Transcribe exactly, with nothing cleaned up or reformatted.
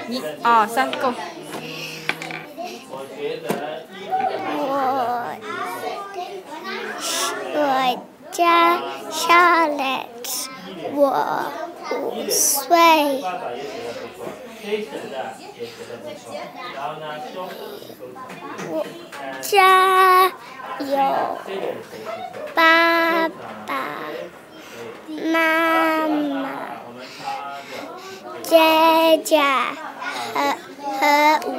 一二三，Go！ 我我叫 Charlotte， 我五岁。我家有爸爸妈妈、姐姐和和